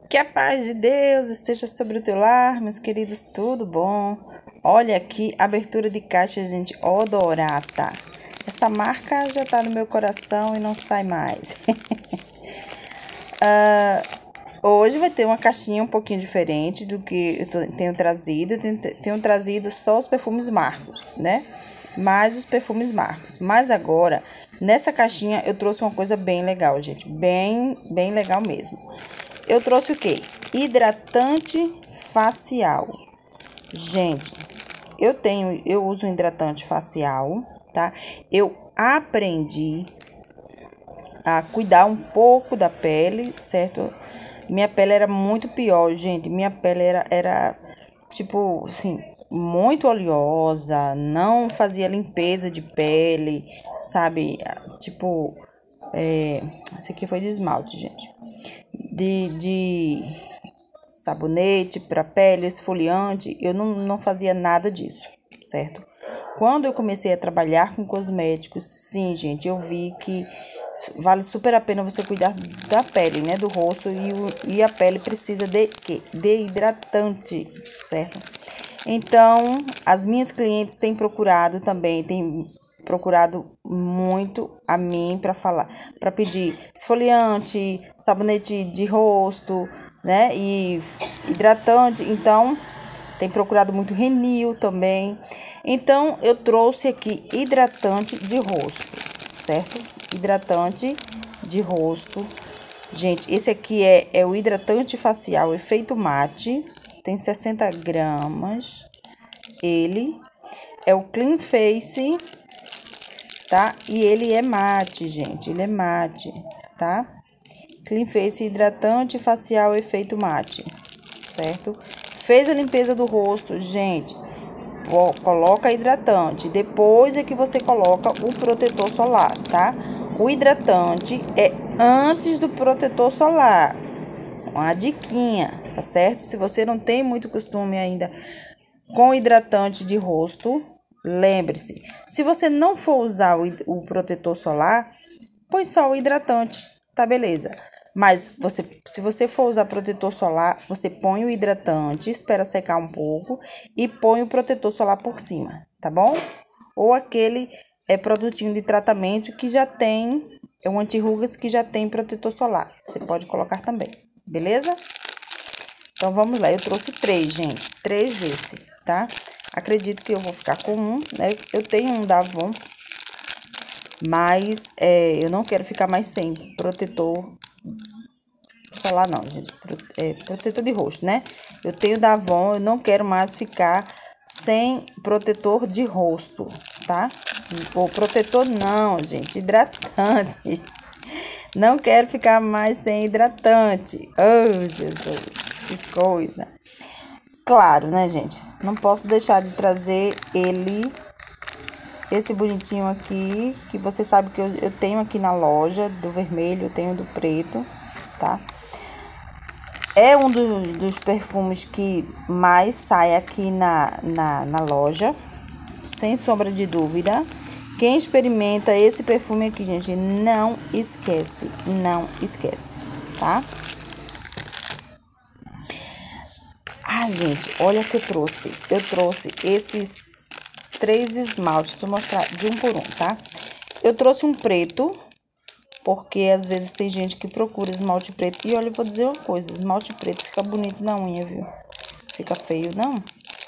Que a paz de Deus esteja sobre o teu lar, meus queridos, tudo bom? Olha aqui, abertura de caixa, gente, Odorata. Essa marca já tá no meu coração e não sai mais. Hoje vai ter uma caixinha um pouquinho diferente do que eu tenho trazido. Tenho trazido só os perfumes Marcos, né? Mais os perfumes Marcos. Mas agora, nessa caixinha, eu trouxe uma coisa bem legal, gente. Bem legal mesmo. Eu trouxe o quê? Hidratante facial. Gente, eu uso um hidratante facial, tá? Eu aprendi a cuidar um pouco da pele, certo? Minha pele era muito pior, gente. Minha pele era tipo, assim, muito oleosa, não fazia limpeza de pele, sabe? Tipo, esse aqui foi de esmalte, gente. De sabonete para pele, esfoliante, eu não fazia nada disso, certo? Quando eu comecei a trabalhar com cosméticos, sim, gente, eu vi que vale super a pena você cuidar da pele, né, do rosto, e a pele precisa de quê? De hidratante, certo? Então, as minhas clientes têm procurado também, têm procurado muito a mim para pedir esfoliante, sabonete de rosto, né, e hidratante. Então, tem procurado muito Renil também. Então, eu trouxe aqui hidratante de rosto, certo? Hidratante de rosto. Gente, esse aqui é o hidratante facial efeito mate. Tem 60 gramas. Ele é o Clean Face, tá? E ele é mate, gente. Ele é mate, tá? Clean Face hidratante facial efeito mate, certo? Fez a limpeza do rosto, gente, coloca hidratante. Depois é que você coloca o protetor solar, tá? O hidratante é antes do protetor solar. Uma diquinha, tá certo? Se você não tem muito costume ainda com hidratante de rosto, lembre-se, se você não for usar o protetor solar, põe só o hidratante, tá beleza? Mas se você for usar protetor solar, você põe o hidratante, espera secar um pouco e põe o protetor solar por cima, tá bom? Ou aquele produtinho de tratamento que já tem, um anti-rugas que já tem protetor solar. Você pode colocar também, beleza? Então, vamos lá. Eu trouxe 3, gente. 3 desse, tá? Acredito que eu vou ficar com um, né? Eu tenho um da Avon, mas eu não quero ficar mais sem protetor solar, não, gente. Protetor de rosto, né? Eu tenho da Avon, eu não quero mais ficar sem protetor de rosto, tá? Ou protetor não, gente. Hidratante. Não quero ficar mais sem hidratante. Oh, Jesus, que coisa. Claro, né, gente? Não posso deixar de trazer esse bonitinho aqui, que você sabe que eu tenho aqui na loja, do vermelho, eu tenho do preto, tá? É um dos perfumes que mais sai aqui na loja, sem sombra de dúvida. Quem experimenta esse perfume aqui, gente, não esquece, tá? Gente, olha o que eu trouxe. Eu trouxe esses 3 esmaltes, deixa eu mostrar de um por um, tá? Eu trouxe um preto, porque às vezes tem gente que procura esmalte preto. E olha, eu vou dizer uma coisa, esmalte preto fica bonito na unha, viu? Fica feio, não?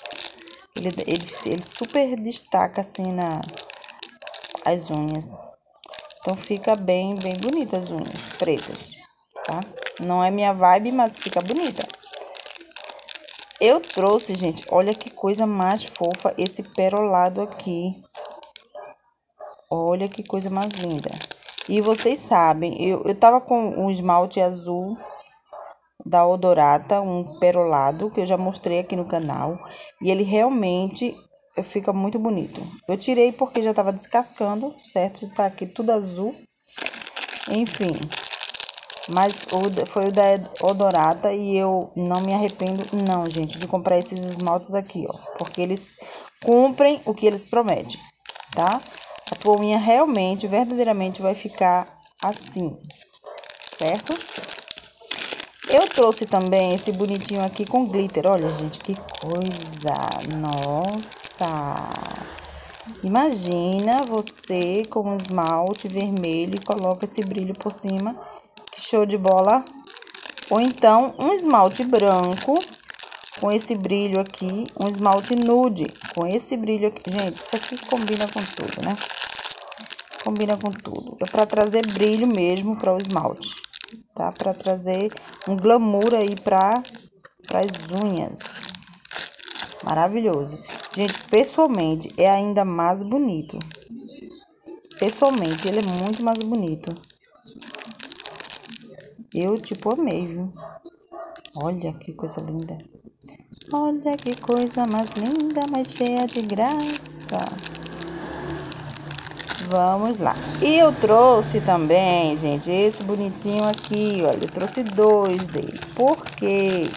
Ele super destaca, assim, as unhas. Então, fica bem bonita as unhas pretas, tá? Não é minha vibe, mas fica bonita. Eu trouxe, gente, olha que coisa mais fofa esse perolado aqui. Olha que coisa mais linda. E vocês sabem, eu tava com um esmalte azul da Odorata, um perolado, que eu já mostrei aqui no canal. E ele realmente fica muito bonito. Eu tirei porque já tava descascando, certo? Tá aqui tudo azul. Enfim, mas foi o da Odorata e eu não me arrependo, não, gente, de comprar esses esmaltes aqui, ó. Porque eles cumprem o que eles prometem, tá? A tua unha realmente, verdadeiramente vai ficar assim, certo? Eu trouxe também esse bonitinho aqui com glitter. Olha, gente, que coisa! Nossa! Imagina você com um esmalte vermelho e coloca esse brilho por cima. Que show de bola! Ou então, um esmalte branco com esse brilho aqui. Um esmalte nude com esse brilho aqui. Gente, isso aqui combina com tudo, né? Combina com tudo. É pra trazer brilho mesmo para o esmalte. Tá? Pra trazer um glamour aí para as unhas. Maravilhoso. Gente, pessoalmente, é ainda mais bonito. Pessoalmente, ele é muito mais bonito. Eu, tipo, amei, viu? Olha que coisa linda. Olha que coisa mais linda, mais cheia de graça. Vamos lá. E eu trouxe também, gente, esse bonitinho aqui, olha. Eu trouxe 2 dele. Por quê?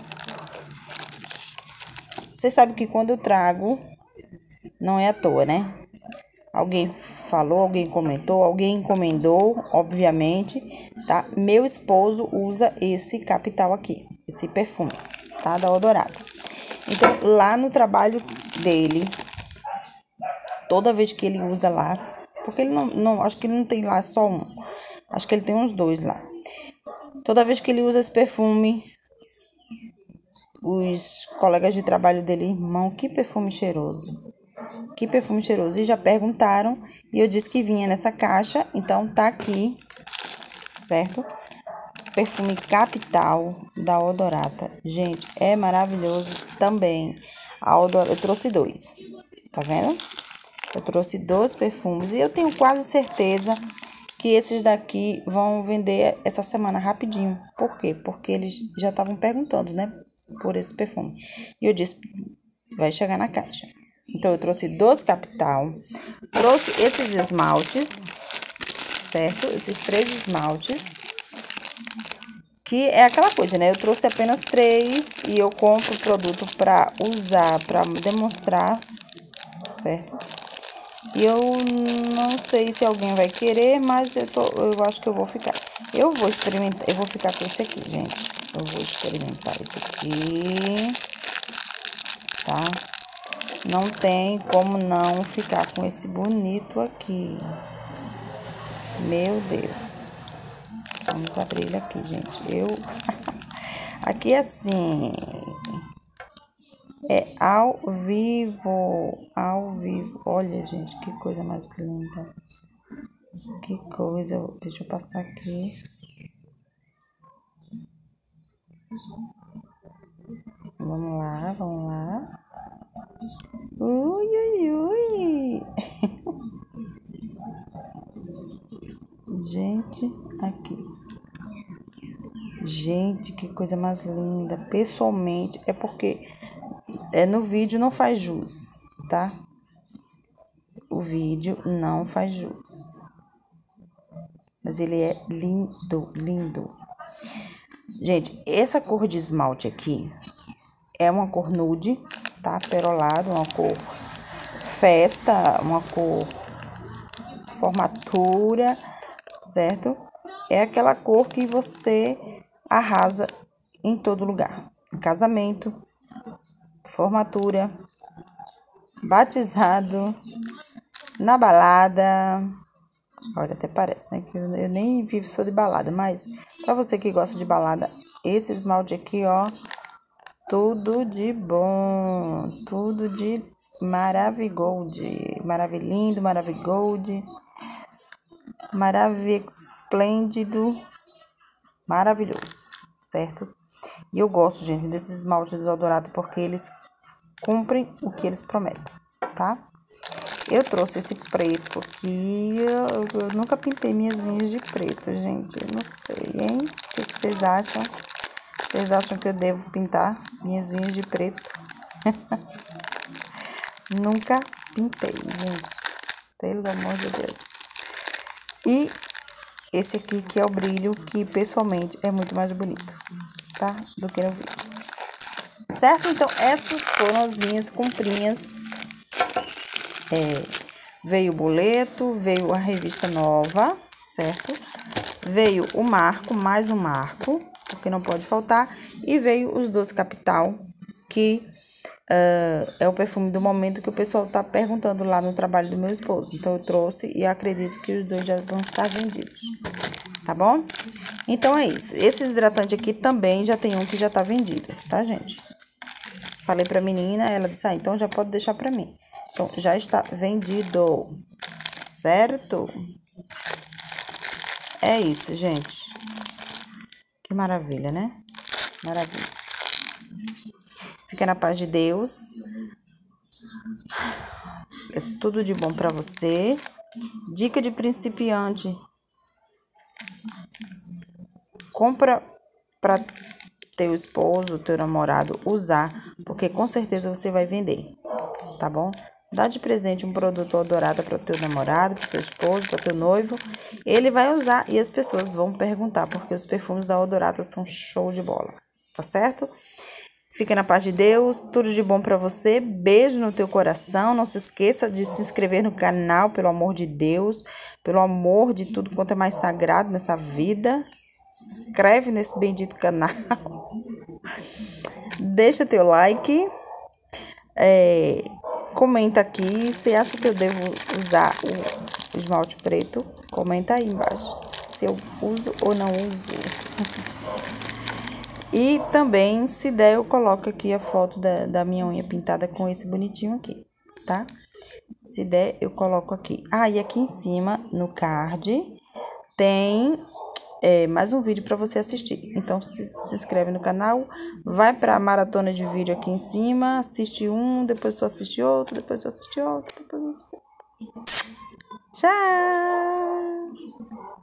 Você sabe que quando eu trago, não é à toa, né? Alguém falou, alguém comentou, alguém encomendou, obviamente, tá? Meu esposo usa esse capital aqui, esse perfume, tá? Da Odorata. Então, lá no trabalho dele, toda vez que ele usa lá, porque ele não acho que ele não tem lá só um, acho que ele tem uns 2 lá. Toda vez que ele usa esse perfume, os colegas de trabalho dele, irmão, que perfume cheiroso. Que perfume cheiroso. E já perguntaram. E eu disse que vinha nessa caixa. Então, tá aqui. Certo? Perfume Capital da Odorata. Gente, é maravilhoso também. Eu trouxe 2. Tá vendo? Eu trouxe 2 perfumes. E eu tenho quase certeza que esses daqui vão vender essa semana rapidinho. Por quê? Porque eles já estavam perguntando, né? Por esse perfume. E eu disse, vai chegar na caixa. Então, eu trouxe 2 capital. Trouxe esses esmaltes, certo? Esses 3 esmaltes. Que é aquela coisa, né? Eu trouxe apenas 3 e eu compro o produto pra usar, pra demonstrar, certo? E eu não sei se alguém vai querer, mas eu acho que eu vou ficar. Eu vou experimentar, eu vou ficar com esse aqui, gente. Eu vou experimentar esse aqui, tá? Não tem como não ficar com esse bonito aqui. Meu Deus. Vamos abrir ele aqui, gente. Aqui assim... É ao vivo. Ao vivo. Olha, gente, que coisa mais linda. Que coisa. Deixa eu passar aqui. Vamos lá, vamos lá. Ui, ui, ui. Gente, aqui. Gente, que coisa mais linda. Pessoalmente, é porque no vídeo não faz jus, tá? O vídeo não faz jus. Mas ele é lindo, lindo. Gente, essa cor de esmalte aqui é uma cor nude, tá? Perolado, uma cor festa, uma cor formatura, certo? É aquela cor que você arrasa em todo lugar. Em casamento, formatura, batizado, na balada. Olha, até parece, né? Que eu nem vivo só de balada, mas pra você que gosta de balada, esse esmalte aqui, ó, tudo de bom, tudo de Maravigold, Maravilindo, Maravigold, Maraviesplêndido, maravilhoso, certo? E eu gosto, gente, desses esmaltes desodorados porque eles cumprem o que eles prometem, tá? Eu trouxe esse preto aqui, eu nunca pintei minhas unhas de preto, gente, eu não sei, hein? O que vocês acham? Vocês acham que eu devo pintar minhas unhas de preto? Nunca pintei, gente, pelo amor de Deus. E esse aqui que é o brilho, que pessoalmente é muito mais bonito, tá? Do que no vídeo. Certo? Então, essas foram as minhas comprinhas. Veio o boleto, veio a revista nova, certo? Veio o marco, mais um marco, porque não pode faltar. E veio os doce capital, que é o perfume do momento que o pessoal tá perguntando lá no trabalho do meu esposo. Então, eu trouxe e acredito que os dois já vão estar vendidos, tá bom? Então, é isso. Esse hidratante aqui também já tem um que já tá vendido, tá, gente? Falei pra menina, ela disse, então já pode deixar pra mim. Então, já está vendido, certo? É isso, gente. Que maravilha, né? Maravilha. Fica na paz de Deus. É tudo de bom pra você. Dica de principiante. Compra pra teu esposo, teu namorado usar, porque com certeza você vai vender, tá bom? Dá de presente um produto odorado para o teu namorado, para o teu esposo, para o teu noivo. Ele vai usar e as pessoas vão perguntar, porque os perfumes da Odorata são show de bola, tá certo? Fica na paz de Deus, tudo de bom para você. Beijo no teu coração. Não se esqueça de se inscrever no canal, pelo amor de Deus, pelo amor de tudo quanto é mais sagrado nessa vida. Se inscreve nesse bendito canal. Deixa teu like. Comenta aqui se acha que eu devo usar o esmalte preto. Comenta aí embaixo se eu uso ou não uso. E também, se der, eu coloco aqui a foto da minha unha pintada com esse bonitinho aqui, tá? Se der, eu coloco aqui. E aqui em cima, no card, tem mais um vídeo para você assistir. Então, se inscreve no canal, vai para a maratona de vídeo aqui em cima, assiste um, depois tu assiste outro, depois tu assiste outro, depois tu assiste outro. Tchau!